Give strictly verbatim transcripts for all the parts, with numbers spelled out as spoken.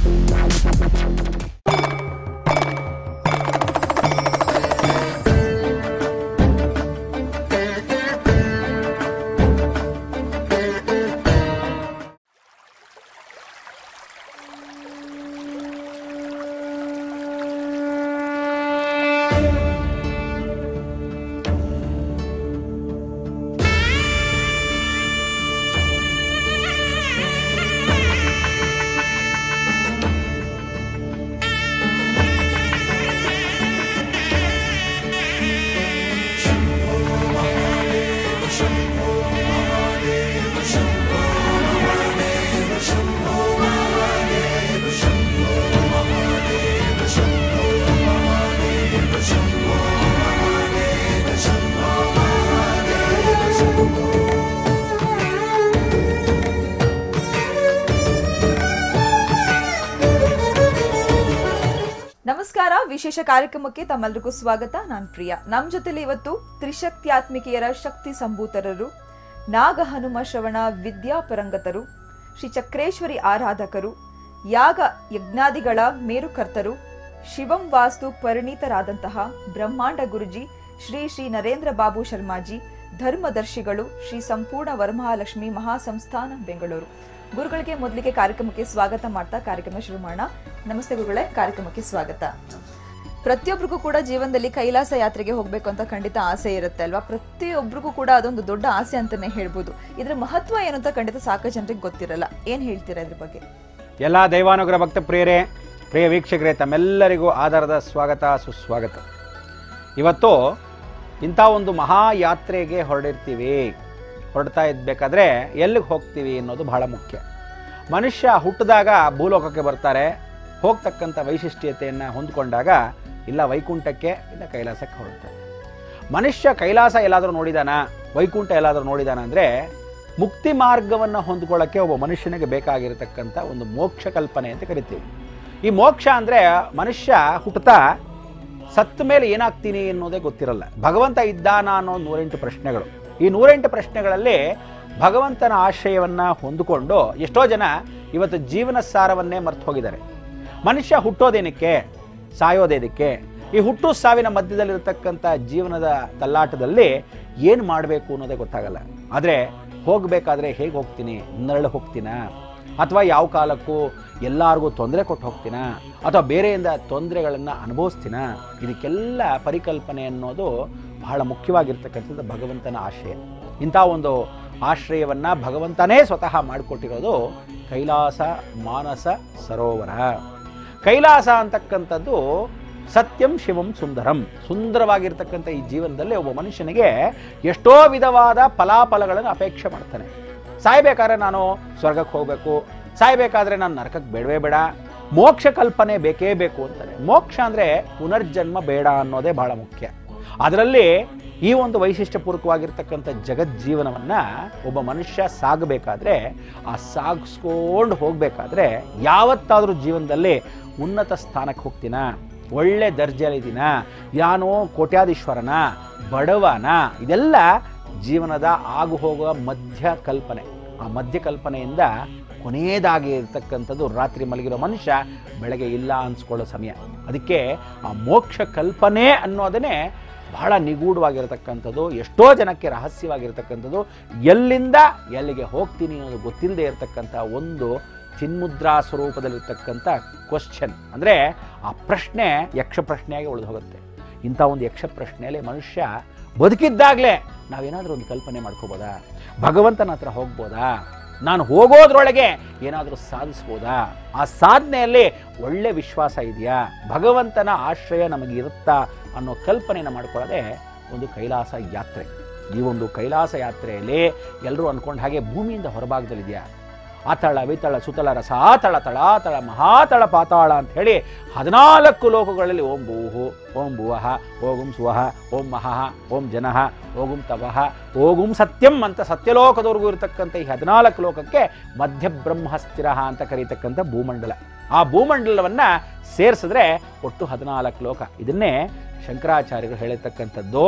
ನಮಸ್ಕಾರ. ವಿಶೇಷ ಕಾರ್ಯಕ್ರಮಕ್ಕೆ ತಮ್ಮೆಲ್ಲರಿಗೂ ಸ್ವಾಗತ. ನಾನು ಪ್ರಿಯಾ. ನಮ್ಮ ಜೊತೆಲಿ ಇವತ್ತು ತ್ರಿಶಕ್ತ್ಯಾತ್ಮಿಕೆಯರ ಶಕ್ತಿ ಸಂಭೂತರರು, ನಾಗ ಹನುಮ ಶ್ರವಣ ವಿದ್ಯಾಪರಂಗತರು, ಶ್ರೀ ಚಕ್ರೇಶ್ವರಿ ಆರಾಧಕರು, ಯಾಗ ಯಜ್ಞಾದಿಗಳ ಮೇರುಕರ್ತರು, ಶಿವಂ ವಾಸ್ತು ಪರಿಣಿತರಾದಂತಹ ಬ್ರಹ್ಮಾಂಡ ಗುರುಜಿ ಶ್ರೀ ಶ್ರೀ ನರೇಂದ್ರ ಬಾಬು ಶರ್ಮಾಜಿ, ಧರ್ಮದರ್ಶಿಗಳು, ಶ್ರೀ ಸಂಪೂರ್ಣ ವರಮಹಾಲಕ್ಷ್ಮಿ ಮಹಾಸಂಸ್ಥಾನ ಬೆಂಗಳೂರು. ಗುರುಗಳಿಗೆ ಮೊದಲಿಗೆ ಕಾರ್ಯಕ್ರಮಕ್ಕೆ ಸ್ವಾಗತ ಮಾಡ್ತಾ ಕಾರ್ಯಕ್ರಮ ಶುರು ಮಾಡೋಣ. ನಮಸ್ತೆ ಗುರುಗಳೇ, ಕಾರ್ಯಕ್ರಮಕ್ಕೆ ಸ್ವಾಗತ. ಪ್ರತಿಯೊಬ್ಬರಿಗೂ ಕೂಡ ಜೀವನದಲ್ಲಿ ಕೈಲಾಸ ಯಾತ್ರೆಗೆ ಹೋಗ್ಬೇಕು ಅಂತ ಖಂಡಿತ ಆಸೆ ಇರುತ್ತೆ ಅಲ್ವಾ? ಪ್ರತಿಯೊಬ್ಬರಿಗೂ ಕೂಡ ಅದೊಂದು ದೊಡ್ಡ ಆಸೆ ಅಂತಾನೆ ಹೇಳ್ಬೋದು. ಇದ್ರ ಮಹತ್ವ ಏನು ಅಂತ ಖಂಡಿತ ಸಾಕಷ್ಟು ಜನರಿಗೆ ಗೊತ್ತಿರಲ್ಲ. ಏನ್ ಹೇಳ್ತೀರಾ ಇದ್ರ ಬಗ್ಗೆ? ಎಲ್ಲ ದೈವಾನುಗ್ರಹ ಭಕ್ತ ಪ್ರಿಯರೇ, ಪ್ರಿಯ ವೀಕ್ಷಕರೇ, ತಮ್ಮೆಲ್ಲರಿಗೂ ಆಧಾರದ ಸ್ವಾಗತ, ಸುಸ್ವಾಗತ. ಇವತ್ತು ಇಂಥ ಒಂದು ಮಹಾಯಾತ್ರೆಗೆ ಹೊರಡಿರ್ತೀವಿ. ಹೊರಡ್ತಾ ಇದ್ಬೇಕಾದ್ರೆ ಎಲ್ಲಿಗೆ ಹೋಗ್ತೀವಿ ಅನ್ನೋದು ಬಹಳ ಮುಖ್ಯ. ಮನುಷ್ಯ ಹುಟ್ಟಿದಾಗ ಭೂಲೋಕಕ್ಕೆ ಬರ್ತಾರೆ. ಹೋಗ್ತಕ್ಕಂಥ ವೈಶಿಷ್ಟ್ಯತೆಯನ್ನು ಹೊಂದ್ಕೊಂಡಾಗ ಇಲ್ಲ ವೈಕುಂಠಕ್ಕೆ ಇಲ್ಲ ಕೈಲಾಸಕ್ಕೆ ಹೊರಡ್ತಾರೆ. ಮನುಷ್ಯ ಕೈಲಾಸ ಎಲ್ಲಾದರೂ ನೋಡಿದಾನ, ವೈಕುಂಠ ಎಲ್ಲಾದರೂ ನೋಡಿದಾನ ಅಂದರೆ ಮುಕ್ತಿ ಮಾರ್ಗವನ್ನು ಹೊಂದ್ಕೊಳ್ಳೋಕ್ಕೆ ಒಬ್ಬ ಮನುಷ್ಯನಿಗೆ ಬೇಕಾಗಿರತಕ್ಕಂಥ ಒಂದು ಮೋಕ್ಷ ಕಲ್ಪನೆ ಅಂತ ಕರಿತೀವಿ. ಈ ಮೋಕ್ಷ ಅಂದರೆ ಮನುಷ್ಯ ಹುಟ್ಟುತ್ತಾ ಸತ್ತ ಮೇಲೆ ಏನಾಗ್ತೀನಿ ಅನ್ನೋದೇ ಗೊತ್ತಿರಲ್ಲ. ಭಗವಂತ ಇದ್ದಾನ ಅನ್ನೋ ನೂರೆಂಟು ಪ್ರಶ್ನೆಗಳು. ಈ ನೂರೆಂಟು ಪ್ರಶ್ನೆಗಳಲ್ಲಿ ಭಗವಂತನ ಆಶ್ರಯವನ್ನು ಹೊಂದಿಕೊಂಡು ಎಷ್ಟೋ ಜನ ಇವತ್ತು ಜೀವನ ಸಾರವನ್ನೇ ಮರ್ತು ಹೋಗಿದ್ದಾರೆ. ಮನುಷ್ಯ ಹುಟ್ಟೋದೇನಕ್ಕೆ, ಸಾಯೋದೇದಕ್ಕೆ? ಈ ಹುಟ್ಟು ಸಾವಿನ ಮಧ್ಯದಲ್ಲಿರತಕ್ಕಂಥ ಜೀವನದ ತಲ್ಲಾಟದಲ್ಲಿ ಏನು ಮಾಡಬೇಕು ಅನ್ನೋದೇ ಗೊತ್ತಾಗಲ್ಲ. ಆದರೆ ಹೋಗಬೇಕಾದ್ರೆ ಹೇಗೆ ಹೋಗ್ತೀನಿ? ನರಳು ಹೋಗ್ತೀನಾ, ಅಥವಾ ಯಾವ ಕಾಲಕ್ಕೂ ಎಲ್ಲರಿಗೂ ತೊಂದರೆ ಕೊಟ್ಟು ಹೋಗ್ತೀನಾ, ಅಥವಾ ಬೇರೆಯಿಂದ ತೊಂದರೆಗಳನ್ನು ಅನುಭವಿಸ್ತೀನ? ಇದಕ್ಕೆಲ್ಲ ಪರಿಕಲ್ಪನೆ ಅನ್ನೋದು ಬಹಳ ಮುಖ್ಯವಾಗಿರ್ತಕ್ಕಂಥದ್ದು ಭಗವಂತನ ಆಶ್ರಯ. ಇಂಥ ಒಂದು ಆಶ್ರಯವನ್ನು ಭಗವಂತನೇ ಸ್ವತಃ ಮಾಡಿಕೊಟ್ಟಿರೋದು ಕೈಲಾಸ ಮಾನಸ ಸರೋವರ. ಕೈಲಾಸ ಅಂತಕ್ಕಂಥದ್ದು ಸತ್ಯಂ ಶಿವಂ ಸುಂದರಂ. ಸುಂದರವಾಗಿರ್ತಕ್ಕಂಥ ಈ ಜೀವನದಲ್ಲಿ ಒಬ್ಬ ಮನುಷ್ಯನಿಗೆ ಎಷ್ಟೋ ವಿಧವಾದ ಫಲಾಫಲಗಳನ್ನು ಅಪೇಕ್ಷೆ ಮಾಡ್ತಾನೆ. ಸಾಯಬೇಕಾದ್ರೆ ನಾನು ಸ್ವರ್ಗಕ್ಕೆ ಹೋಗಬೇಕು, ಸಾಯಬೇಕಾದ್ರೆ ನಾನು ನರಕಕ್ಕೆ ಬೇಡವೇ ಬೇಡ, ಮೋಕ್ಷ ಕಲ್ಪನೆ ಬೇಕೇ ಬೇಕು ಅಂತಾನೆ. ಮೋಕ್ಷ ಅಂದರೆ ಪುನರ್ಜನ್ಮ ಬೇಡ ಅನ್ನೋದೇ ಬಹಳ ಮುಖ್ಯ. ಅದರಲ್ಲಿ ಈ ಒಂದು ವೈಶಿಷ್ಟ್ಯಪೂರ್ವಕವಾಗಿರ್ತಕ್ಕಂಥ ಜಗಜ್ಜೀವನವನ್ನು ಒಬ್ಬ ಮನುಷ್ಯ ಸಾಗಬೇಕಾದ್ರೆ, ಆ ಸಾಗಿಸ್ಕೊಂಡು ಹೋಗಬೇಕಾದ್ರೆ ಯಾವತ್ತಾದರೂ ಜೀವನದಲ್ಲಿ ಉನ್ನತ ಸ್ಥಾನಕ್ಕೆ ಹೋಗ್ತೀನ, ಒಳ್ಳೆ ದರ್ಜೆಯಲ್ಲಿದ್ದೀನ, ಯಾನೋ ಕೋಟ್ಯಾಧೀಶ್ವರನ, ಬಡವನ, ಇದೆಲ್ಲ ಜೀವನದ ಆಗು ಹೋಗುವ ಮಧ್ಯ ಕಲ್ಪನೆ. ಆ ಮಧ್ಯ ಕಲ್ಪನೆಯಿಂದ ಕೊನೆಯದಾಗಿ ಇರ್ತಕ್ಕಂಥದ್ದು ರಾತ್ರಿ ಮಲಗಿರೋ ಮನುಷ್ಯ ಬೆಳಗ್ಗೆ ಇಲ್ಲ ಅನ್ಸ್ಕೊಳ್ಳೋ ಸಮಯ. ಅದಕ್ಕೆ ಆ ಮೋಕ್ಷ ಕಲ್ಪನೆ ಅನ್ನೋದನ್ನೇ ಬಹಳ ನಿಗೂಢವಾಗಿರತಕ್ಕಂಥದ್ದು, ಎಷ್ಟೋ ಜನಕ್ಕೆ ರಹಸ್ಯವಾಗಿರ್ತಕ್ಕಂಥದ್ದು, ಎಲ್ಲಿಂದ ಎಲ್ಲಿಗೆ ಹೋಗ್ತೀನಿ ಅನ್ನೋದು ಗೊತ್ತಿಲ್ಲದೆ ಇರತಕ್ಕಂಥ ಒಂದು ಚಿನ್ಮುದ್ರಾ ಸ್ವರೂಪದಲ್ಲಿರ್ತಕ್ಕಂಥ ಕ್ವಶ್ಚನ್. ಅಂದರೆ ಆ ಪ್ರಶ್ನೆ ಯಕ್ಷ ಪ್ರಶ್ನೆಯಾಗಿ ಉಳಿದು ಹೋಗುತ್ತೆ. ಇಂಥ ಒಂದು ಯಕ್ಷ ಪ್ರಶ್ನೆಯಲ್ಲಿ ಮನುಷ್ಯ ಬದುಕಿದ್ದಾಗಲೇ ನಾವೇನಾದರೂ ಒಂದು ಕಲ್ಪನೆ ಮಾಡ್ಕೋಬೋದಾ? ಭಗವಂತನ ಹತ್ರ ಹೋಗ್ಬೋದಾ? ನಾನು ಹೋಗೋದ್ರೊಳಗೆ ಏನಾದರೂ ಸಾಧಿಸ್ಬೋದಾ? ಆ ಸಾಧನೆಯಲ್ಲಿ ಒಳ್ಳೆ ವಿಶ್ವಾಸ ಇದೆಯಾ? ಭಗವಂತನ ಆಶ್ರಯ ನಮಗೆ ಇರುತ್ತಾ ಅನ್ನೋ ಕಲ್ಪನೆಯನ್ನು ಮಾಡ್ಕೊಳ್ಳೋದೇ ಒಂದು ಕೈಲಾಸ ಯಾತ್ರೆ. ಈ ಒಂದು ಕೈಲಾಸ ಯಾತ್ರೆಯಲ್ಲಿ ಎಲ್ಲರೂ ಅಂದ್ಕೊಂಡು ಹಾಗೆ ಭೂಮಿಯಿಂದ ಹೊರಭಾಗದಲ್ಲಿದೆಯಾ, ಅತಳ ವಿತಳ ಸುತಳ ರಸ ಆತಳ ತಳಾತಳ ಮಹಾತಳ ಪಾತಾಳ ಅಂತ ಹೇಳಿ ಹದಿನಾಲ್ಕು ಲೋಕಗಳಲ್ಲಿ ಓಂ ಭೂಹು, ಓಂ ಭುವಃ, ಓಗುಂ ಸುವಃ, ಓಂ ಮಹಃ, ಓಂ ಜನಃ, ಓಗುಂ ತಪಃ, ಓಗುಂ ಸತ್ಯಂ ಅಂತ ಸತ್ಯಲೋಕದವರೆಗೂ ಇರತಕ್ಕಂಥ ಈ ಹದಿನಾಲ್ಕು ಲೋಕಕ್ಕೆ ಮಧ್ಯಬ್ರಹ್ಮ ಸ್ಥಿರ ಅಂತ ಕರೀತಕ್ಕಂಥ ಭೂಮಂಡಲ. ಆ ಭೂಮಂಡಲವನ್ನು ಸೇರಿಸಿದ್ರೆ ಒಟ್ಟು ಹದಿನಾಲ್ಕು ಲೋಕ. ಇದನ್ನೇ ಶಂಕರಾಚಾರ್ಯರು ಹೇಳಿರ್ತಕ್ಕಂಥದ್ದು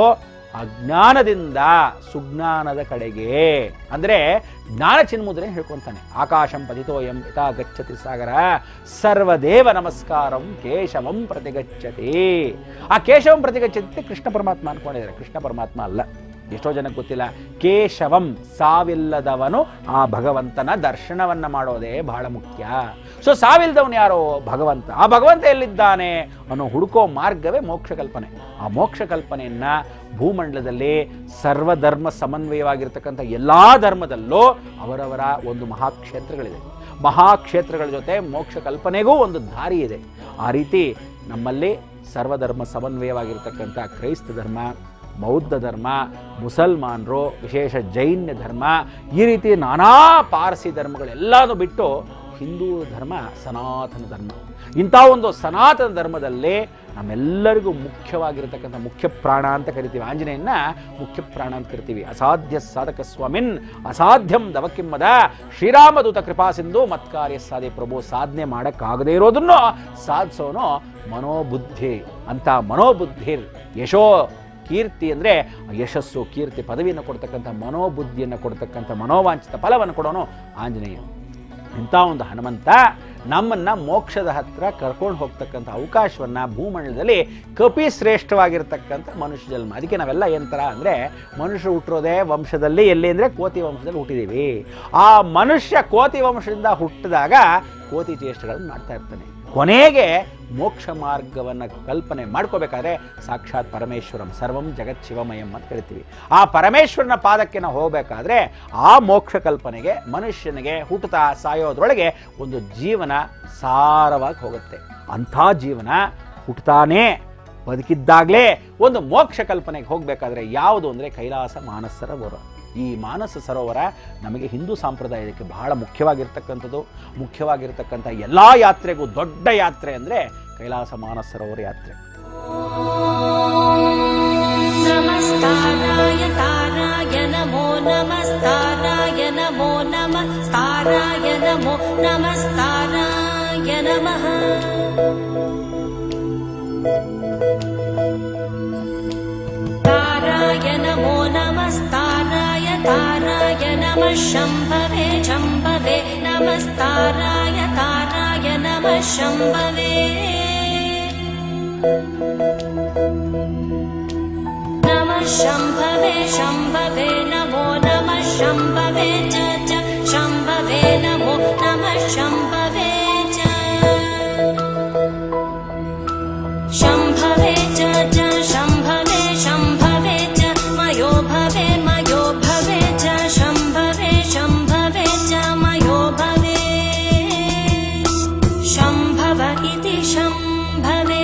ಅಜ್ಞಾನದಿಂದ ಸುಜ್ಞಾನದ ಕಡೆಗೆ, ಅಂದರೆ ಜ್ಞಾನ ಚಿನ್ಮುದ್ರೆ ಹೇಳ್ಕೊಂತಾನೆ. ಆಕಾಶಂ ಪತಿತೋಯಂ ಯಥಾ ಗಚ್ಚತಿ ಸಾಗರ ಸರ್ವದೇವ ನಮಸ್ಕಾರಂ ಕೇಶವಂ ಪ್ರತಿಗಚ್ಚತಿ. ಆ ಕೇಶವಂ ಪ್ರತಿಗಚ್ಚತಿ ಕೃಷ್ಣ ಪರಮಾತ್ಮ ಅನ್ಕೊಂಡಿದ್ದಾರೆ, ಕೃಷ್ಣ ಪರಮಾತ್ಮ ಅಲ್ಲ. ಎಷ್ಟೋ ಜನಕ್ಕೆ ಗೊತ್ತಿಲ್ಲ. ಕೇಶವಂ, ಸಾವಿಲ್ಲದವನು ಆ ಭಗವಂತನ ದರ್ಶನವನ್ನ ಮಾಡೋದೇ ಬಹಳ ಮುಖ್ಯ. ಸೊ ಸಾವಿಲ್ಲದವನು ಯಾರೋ? ಭಗವಂತ. ಆ ಭಗವಂತ ಎಲ್ಲಿದ್ದಾನೆ ಅನ್ನೋ ಹುಡುಕೋ ಮಾರ್ಗವೇ ಮೋಕ್ಷ ಕಲ್ಪನೆ. ಆ ಮೋಕ್ಷ ಕಲ್ಪನೆಯನ್ನ ಭೂಮಂಡಲದಲ್ಲಿ ಸರ್ವಧರ್ಮ ಸಮನ್ವಯವಾಗಿರ್ತಕ್ಕಂಥ ಎಲ್ಲ ಧರ್ಮದಲ್ಲೂ ಅವರವರ ಒಂದು ಮಹಾಕ್ಷೇತ್ರಗಳಿದೆ. ಮಹಾಕ್ಷೇತ್ರಗಳ ಜೊತೆ ಮೋಕ್ಷ ಕಲ್ಪನೆಗೂ ಒಂದು ದಾರಿ ಇದೆ. ಆ ರೀತಿ ನಮ್ಮಲ್ಲಿ ಸರ್ವಧರ್ಮ ಸಮನ್ವಯವಾಗಿರ್ತಕ್ಕಂಥ ಕ್ರೈಸ್ತ ಧರ್ಮ, ಬೌದ್ಧ ಧರ್ಮ, ಮುಸಲ್ಮಾನರು, ವಿಶೇಷ ಜೈನ ಧರ್ಮ, ಈ ರೀತಿ ನಾನಾ ಪಾರ್ಸಿ ಧರ್ಮಗಳೆಲ್ಲನೂ ಬಿಟ್ಟು ಹಿಂದೂ ಧರ್ಮ ಸನಾತನ ಧರ್ಮ. ಇಂಥ ಒಂದು ಸನಾತನ ಧರ್ಮದಲ್ಲಿ ನಮ್ಮೆಲ್ಲರಿಗೂ ಮುಖ್ಯವಾಗಿರತಕ್ಕಂಥ ಮುಖ್ಯ ಪ್ರಾಣ ಅಂತ ಕರಿತೀವಿ. ಆಂಜನೇಯನ ಮುಖ್ಯ ಪ್ರಾಣ ಅಂತ ಕರಿತೀವಿ. ಅಸಾಧ್ಯ ಸಾಧಕ ಸ್ವಾಮಿನ್ ಅಸಾಧ್ಯಂ ದವಕಿಮ್ಮದ ಶ್ರೀರಾಮದೂತ ಕೃಪಾ ಸಿಂಧು ಮತ್ಕಾರ್ಯ ಸಾಧೆ ಪ್ರಭು. ಸಾಧನೆ ಮಾಡೋಕ್ಕಾಗದೇ ಇರೋದನ್ನು ಸಾಧಿಸೋನು ಮನೋಬುದ್ಧಿ ಅಂತ. ಮನೋಬುದ್ಧಿರ್ ಯಶೋ ಕೀರ್ತಿ ಅಂದರೆ ಯಶಸ್ಸು, ಕೀರ್ತಿ, ಪದವಿಯನ್ನು ಕೊಡ್ತಕ್ಕಂಥ ಮನೋಬುದ್ಧಿಯನ್ನು ಕೊಡ್ತಕ್ಕಂಥ ಮನೋವಾಂಚಿತ ಫಲವನ್ನು ಕೊಡೋನು ಆಂಜನೇಯ. ಇಂಥ ಒಂದು ಹನುಮಂತ ನಮ್ಮನ್ನು ಮೋಕ್ಷದ ಹತ್ರ ಕರ್ಕೊಂಡು ಹೋಗ್ತಕ್ಕಂಥ ಅವಕಾಶವನ್ನು ಭೂಮಂಡಲದಲ್ಲಿ ಕಪಿ ಶ್ರೇಷ್ಠವಾಗಿರ್ತಕ್ಕಂಥ ಮನುಷ್ಯ ಜನ್ಮ. ಅದಕ್ಕೆ ನಾವೆಲ್ಲ ಏನಂತರ ಅಂದರೆ ಮನುಷ್ಯರು ಹುಟ್ಟಿರೋದೇ ವಂಶದಲ್ಲಿ, ಎಲ್ಲಿ ಅಂದರೆ ಕೋತಿ ವಂಶದಲ್ಲಿ ಹುಟ್ಟಿದ್ದೀವಿ. ಆ ಮನುಷ್ಯ ಕೋತಿ ವಂಶದಿಂದ ಹುಟ್ಟಿದಾಗ ಕೋತಿ ಚೇಷ್ಟೆಗಳನ್ನು ಮಾಡ್ತಾ ಇರ್ತಾನೆ. ಕೊನೆಗೆ ಮೋಕ್ಷ ಮಾರ್ಗವನ್ನು ಕಲ್ಪನೆ ಮಾಡ್ಕೋಬೇಕಾದ್ರೆ ಸಾಕ್ಷಾತ್ ಪರಮೇಶ್ವರಂ ಸರ್ವಂ ಜಗತ್ ಶಿವಮಯಂ ಅಂತ ಕರಿತೀವಿ. ಆ ಪರಮೇಶ್ವರನ ಪಾದಕ್ಕೆ ನಾವು ಹೋಗಬೇಕಾದ್ರೆ ಆ ಮೋಕ್ಷ ಕಲ್ಪನೆಗೆ ಮನುಷ್ಯನಿಗೆ ಹುಟ್ಟುತ್ತಾ ಸಾಯೋದ್ರೊಳಗೆ ಒಂದು ಜೀವನ ಸಾರವಾಗಿ ಹೋಗುತ್ತೆ. ಅಂಥ ಜೀವನ ಹುಟ್ಟುತ್ತಾನೆ ಬದುಕಿದ್ದಾಗಲೇ ಒಂದು ಮೋಕ್ಷ ಕಲ್ಪನೆಗೆ ಹೋಗಬೇಕಾದ್ರೆ ಯಾವುದು ಅಂದರೆ ಕೈಲಾಸ ಮಾನಸ ಸರೋವರ. ಈ ಮಾನಸ ಸರೋವರ ನಮಗೆ ಹಿಂದೂ ಸಂಪ್ರದಾಯಕ್ಕೆ ಬಹಳ ಮುಖ್ಯವಾಗಿರ್ತಕ್ಕಂಥದ್ದು. ಮುಖ್ಯವಾಗಿರ್ತಕ್ಕಂಥ ಎಲ್ಲ ಯಾತ್ರೆಗೂ ದೊಡ್ಡ ಯಾತ್ರೆ ಅಂದರೆ ಕೈಲಾಸ ಮಾನಸ ಸರೋವರ ಯಾತ್ರೆ. ನಮಸ್ತಾರಾಯ ತಾರಾಯ ನಮೋ ನಮಸ್ತಾರಾಯ ನಮೋ ನಮಸ್ತಾರಾಯ ನಮೋ ನಮಸ್ತಾರಾಯ ನಮಃ. ತಾರಾಯ ನಮೋ ನಮಸ್ತಾರಾಯ ತಾರಾಯ ನಮಃ ಶಂಭವೇ ಶಂಭವೇ ನಮಸ್ತಾರಾಯ ತಾರಾಯ ನಮಃ ಶಂಭವೇ. ನಮಃ ಶಂಭವೇ ಶಂಭವೇ ನಮೋ ನಮಃ ಶಂಭವೇ ಚ ಚ ಶಂಭವೇ ನಮೋ ನಮಃ ಶಂಭವೇ ಚ ಶಂಭವೇ ಚ ಚ ಶಂಭವೇ ಶಂಭವೇ ಚ ಮಯೋ ಭವೆ ಮಯೋ ಭವೆ ಚ ಶಂಭವೇ ಶಂಭವೇ ಚ ಮಯೋ ಭವೆ ಶಂಭವ ಇತಿ ಶಂಭವೇ.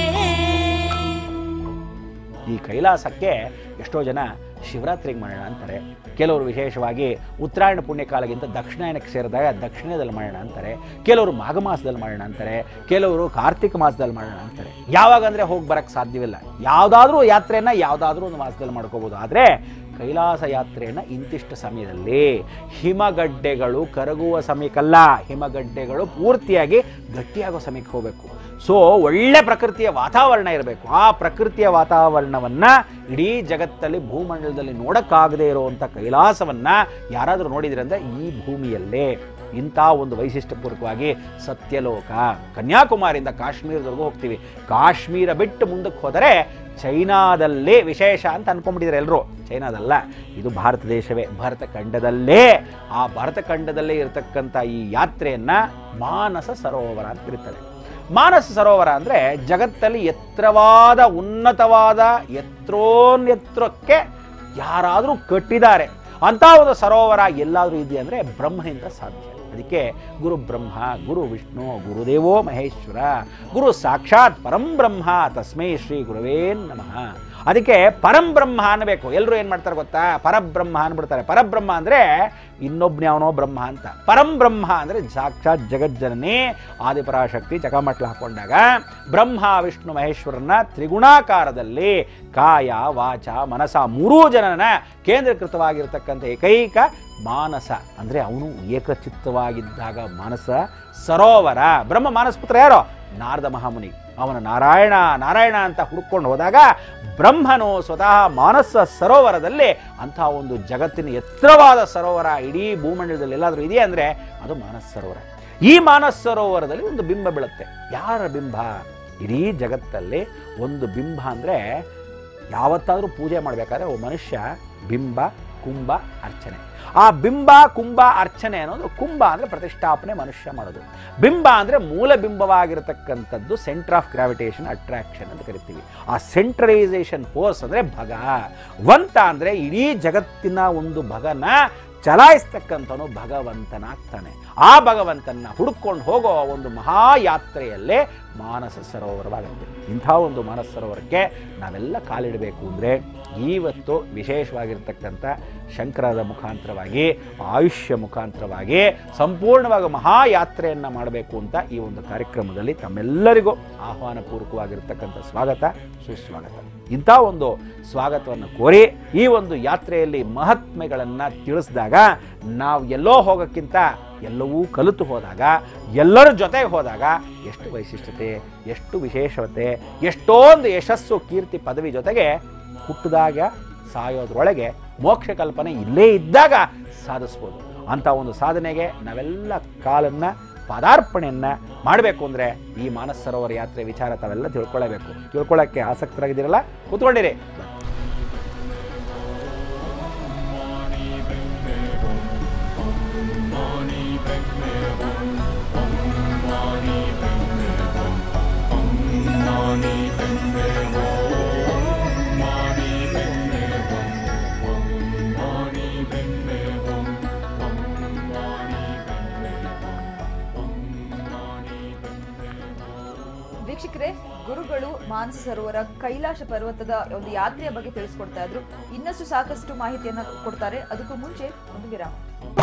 ಈ ಕೈಲಾಸಕ್ಕೆ ಎಷ್ಟೋ ಜನ ಶಿವರಾತ್ರಿಗೆ ಮಾಡೋಣ ಅಂತಾರೆ. ಕೆಲವರು ವಿಶೇಷವಾಗಿ ಉತ್ತರಾಯಣ ಪುಣ್ಯಕಾಲಕ್ಕಿಂತ ದಕ್ಷಿಣಾಯನಕ್ಕೆ ಸೇರಿದಾಗ ದಕ್ಷಿಣದಲ್ಲಿ ಮಾಡೋಣ ಅಂತಾರೆ. ಕೆಲವರು ಮಾಘ ಮಾಸದಲ್ಲಿ ಮಾಡೋಣ ಅಂತಾರೆ. ಕೆಲವರು ಕಾರ್ತಿಕ ಮಾಸದಲ್ಲಿ ಮಾಡೋಣ ಅಂತಾರೆ. ಯಾವಾಗ ಅಂದರೆ ಹೋಗಿ ಬರೋಕ್ಕೆ ಸಾಧ್ಯವಿಲ್ಲ. ಯಾವುದಾದ್ರೂ ಯಾತ್ರೆಯನ್ನು ಯಾವುದಾದ್ರೂ ಒಂದು ಮಾಸದಲ್ಲಿ ಮಾಡ್ಕೋಬೋದು. ಆದರೆ ಕೈಲಾಸ ಯಾತ್ರೆಯನ್ನು ಇಂತಿಷ್ಟು ಸಮಯದಲ್ಲಿ ಹಿಮಗಡ್ಡೆಗಳು ಕರಗುವ ಸಮಯಕ್ಕಲ್ಲ, ಹಿಮಗಡ್ಡೆಗಳು ಪೂರ್ತಿಯಾಗಿ ಗಟ್ಟಿಯಾಗೋ ಸಮಯಕ್ಕೆ ಹೋಗಬೇಕು. ಸೊ ಒಳ್ಳೆ ಪ್ರಕೃತಿಯ ವಾತಾವರಣ ಇರಬೇಕು. ಆ ಪ್ರಕೃತಿಯ ವಾತಾವರಣವನ್ನು ಇಡೀ ಜಗತ್ತಲ್ಲಿ ಭೂಮಂಡಲದಲ್ಲಿ ನೋಡೋಕ್ಕಾಗದೇ ಇರುವಂಥ ಕೈಲಾಸವನ್ನು ಯಾರಾದರೂ ನೋಡಿದ್ರೆ ಅಂದರೆ ಈ ಭೂಮಿಯಲ್ಲೇ. ಇಂಥ ಒಂದು ವೈಶಿಷ್ಟ್ಯಪೂರ್ವಕವಾಗಿ ಸತ್ಯಲೋಕ, ಕನ್ಯಾಕುಮಾರಿಯಿಂದ ಕಾಶ್ಮೀರದವರೆಗೂ ಹೋಗ್ತೀವಿ. ಕಾಶ್ಮೀರ ಬಿಟ್ಟು ಮುಂದಕ್ಕೆ ಹೋದರೆ ಚೈನಾದಲ್ಲೇ ವಿಶೇಷ ಅಂತ ಅನ್ಕೊಂಡ್ಬಿಟ್ಟಿದ್ದಾರೆ ಎಲ್ಲರೂ. ಚೈನಾದಲ್ಲ, ಇದು ಭಾರತ ದೇಶವೇ, ಭಾರತ ಖಂಡದಲ್ಲೇ. ಆ ಭಾರತ ಖಂಡದಲ್ಲೇ ಇರತಕ್ಕಂಥ ಈ ಯಾತ್ರೆಯನ್ನು ಮಾನಸ ಸರೋವರ ಅಂತ ಕರೀತಾರೆ. ಮಾನಸ ಸರೋವರ ಅಂದರೆ ಜಗತ್ತಲ್ಲಿ ಎತ್ತರವಾದ ಉನ್ನತವಾದ ಎತ್ರೋನ್ಯತ್ರಕ್ಕೆ ಯಾರಾದರೂ ಕಟ್ಟಿದ್ದಾರೆ ಅಂಥ ಒಂದು ಸರೋವರ ಎಲ್ಲಾದರೂ ಇದೆಯಾ ಅಂದರೆ ಬ್ರಹ್ಮನಿಂದ ಸಾಧ್ಯ. ಅದಕ್ಕೆ ಗುರು ಬ್ರಹ್ಮ, ಗುರು ವಿಷ್ಣು, ಗುರುದೇವೋ ಮಹೇಶ್ವರ, ಗುರು ಸಾಕ್ಷಾತ್ ಪರಂಬ್ರಹ್ಮ ತಸ್ಮೈ ಶ್ರೀ ಗುರುವೇ ನಮಃ. ಅದಕ್ಕೆ ಪರಂಬ್ರಹ್ಮ ಅನ್ನಬೇಕು. ಎಲ್ಲರೂ ಏನು ಮಾಡ್ತಾರೆ ಗೊತ್ತಾ? ಪರಬ್ರಹ್ಮ ಅಂದ್ಬಿಡ್ತಾರೆ. ಪರಬ್ರಹ್ಮ ಅಂದರೆ ಇನ್ನೊಬ್ನ್ಯಾವನೋ ಬ್ರಹ್ಮ ಅಂತ. ಪರಂಬ್ರಹ್ಮ ಅಂದರೆ ಸಾಕ್ಷಾತ್ ಜಗಜ್ಜನನಿ ಆದಿಪರಾಶಕ್ತಿ ಚಕಮಟ್ಲ ಹಾಕೊಂಡಾಗ ಬ್ರಹ್ಮ ವಿಷ್ಣು ಮಹೇಶ್ವರನ ತ್ರಿಗುಣಾಕಾರದಲ್ಲಿ ಕಾಯ ವಾಚ ಮನಸ ಮೂರೂ ಜನನ ಕೇಂದ್ರೀಕೃತವಾಗಿರ್ತಕ್ಕಂಥ ಏಕೈಕ ಮಾನಸ ಅಂದರೆ ಅವನು ಏಕಚಿತ್ತವಾಗಿದ್ದಾಗ ಮಾನಸ ಸರೋವರ. ಬ್ರಹ್ಮ ಮಾನಸ ಪುತ್ರ ಯಾರೋ? ನಾರದ ಮಹಾಮುನಿ. ಅವನ ನಾರಾಯಣ ನಾರಾಯಣ ಅಂತ ಹುಡುಕೊಂಡು ಹೋದಾಗ ಬ್ರಹ್ಮನು ಸ್ವತಃ ಮಾನಸ ಸರೋವರದಲ್ಲಿ ಅಂಥ ಒಂದು ಜಗತ್ತಿನ ಎತ್ತರವಾದ ಸರೋವರ ಇಡೀ ಭೂಮಂಡಲದಲ್ಲಿ ಎಲ್ಲಾದರೂ ಇದೆಯಾ ಅಂದರೆ ಅದು ಮಾನಸ ಸರೋವರ. ಈ ಮಾನಸ ಸರೋವರದಲ್ಲಿ ಒಂದು ಬಿಂಬ ಬೀಳುತ್ತೆ. ಯಾರ ಬಿಂಬ? ಇಡೀ ಜಗತ್ತಲ್ಲಿ ಒಂದು ಬಿಂಬ ಅಂದರೆ ಯಾವತ್ತಾದರೂ ಪೂಜೆ ಮಾಡಬೇಕಾದ್ರೆ ಒಬ್ಬ ಮನುಷ್ಯ ಬಿಂಬ ಕುಂಭ ಅರ್ಚನೆ. ಆ ಬಿಂಬ ಕುಂಭ ಅರ್ಚನೆ ಅನ್ನೋದು, ಕುಂಭ ಅಂದರೆ ಪ್ರತಿಷ್ಠಾಪನೆ ಮನುಷ್ಯ ಮಾಡೋದು, ಬಿಂಬ ಅಂದರೆ ಮೂಲ ಬಿಂಬವಾಗಿರತಕ್ಕಂಥದ್ದು ಸೆಂಟರ್ ಆಫ್ ಗ್ರಾವಿಟೇಷನ್ ಅಟ್ರಾಕ್ಷನ್ ಅಂತ ಕರಿತೀವಿ. ಆ ಸೆಂಟ್ರಲೈಸೇಷನ್ ಫೋರ್ಸ್ ಅಂದರೆ ಭಗ. ವಂತ ಅಂದರೆ ಇಡೀ ಜಗತ್ತಿನ ಒಂದು ಭಗನ ಚಲಾಯಿಸ್ತಕ್ಕಂಥವನು ಭಗವಂತನಾಗ್ತಾನೆ. ಆ ಭಗವಂತನ ಹುಡುಕೊಂಡು ಹೋಗೋ ಒಂದು ಮಹಾಯಾತ್ರೆಯಲ್ಲೇ ಮಾನಸ ಸರೋವರವಾಗುತ್ತೆ. ಇಂಥ ಒಂದು ಮಾನಸ ಸರೋವರಕ್ಕೆ ನಾವೆಲ್ಲ ಕಾಲಿಡಬೇಕು ಅಂದರೆ ಇವತ್ತು ವಿಶೇಷವಾಗಿರ್ತಕ್ಕಂಥ ಶಂಕರದ ಮುಖಾಂತರವಾಗಿ, ಆಯುಷ್ಯ ಮುಖಾಂತರವಾಗಿ ಸಂಪೂರ್ಣವಾಗಿ ಮಹಾಯಾತ್ರೆಯನ್ನು ಮಾಡಬೇಕು ಅಂತ ಈ ಒಂದು ಕಾರ್ಯಕ್ರಮದಲ್ಲಿ ತಮ್ಮೆಲ್ಲರಿಗೂ ಆಹ್ವಾನಪೂರ್ವಕವಾಗಿರ್ತಕ್ಕಂಥ ಸ್ವಾಗತ, ಸುಸ್ವಾಗತ. ಇಂಥ ಒಂದು ಸ್ವಾಗತವನ್ನು ಕೋರಿ ಈ ಒಂದು ಯಾತ್ರೆಯಲ್ಲಿ ಮಹಾತ್ಮೆಗಳನ್ನು ತಿಳಿಸಿದಾಗ ನಾವು ಎಲ್ಲೋ ಹೋಗೋಕ್ಕಿಂತ ಎಲ್ಲವೂ ಕಲಿತು ಹೋದಾಗ, ಎಲ್ಲರ ಜೊತೆಗೆ ಹೋದಾಗ ಎಷ್ಟು ವೈಶಿಷ್ಟ್ಯತೆ, ಎಷ್ಟು ವಿಶೇಷತೆ, ಎಷ್ಟೊಂದು ಯಶಸ್ಸು, ಕೀರ್ತಿ, ಪದವಿ ಜೊತೆಗೆ ಹುಟ್ಟಿದಾಗ ಸಾಯೋದ್ರೊಳಗೆ ಮೋಕ್ಷ ಕಲ್ಪನೆ ಇಲ್ಲೇ ಇದ್ದಾಗ ಸಾಧಿಸ್ಬೋದು. ಅಂಥ ಒಂದು ಸಾಧನೆಗೆ ನಾವೆಲ್ಲ ಕಾಲನ್ನು ಪಾದಾರ್ಪಣೆಯನ್ನು ಮಾಡಬೇಕು ಅಂದರೆ ಈ ಮಾನಸ ಸರೋವರ ಯಾತ್ರೆ ವಿಚಾರ ತಾವೆಲ್ಲ ತಿಳ್ಕೊಳ್ಳಬೇಕು. ತಿಳ್ಕೊಳ್ಳೋಕ್ಕೆ ಆಸಕ್ತರಾಗಿದ್ದೀರಲ್ಲ, ಕೂತ್ಕೊಂಡಿರಿ. ವೀಕ್ಷಕರೇ, ಗುರುಗಳು ಮಾನಸ ಸರೋವರ ಕೈಲಾಸ ಪರ್ವತದ ಒಂದು ಯಾತ್ರೆಯ ಬಗ್ಗೆ ತಿಳಿಸ್ಕೊಡ್ತಾ ಇದ್ರು. ಇನ್ನಷ್ಟು ಸಾಕಷ್ಟು ಮಾಹಿತಿಯನ್ನ ಕೊಡ್ತಾರೆ. ಅದಕ್ಕೂ ಮುಂಚೆ ಒಂದು ವಿರಾಮ.